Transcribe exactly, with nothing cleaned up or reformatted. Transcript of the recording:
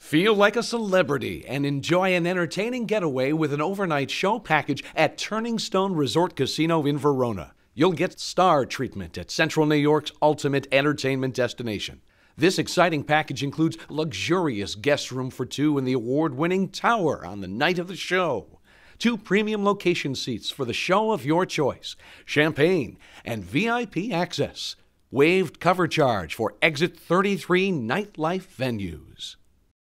Feel like a celebrity and enjoy an entertaining getaway with an overnight show package at Turning Stone Resort Casino in Verona. You'll get star treatment at Central New York's ultimate entertainment destination. This exciting package includes luxurious guest room for two in the award-winning Tower on the night of the show, two premium location seats for the show of your choice, champagne, and V I P access, waived cover charge for Exit thirty-three nightlife venues.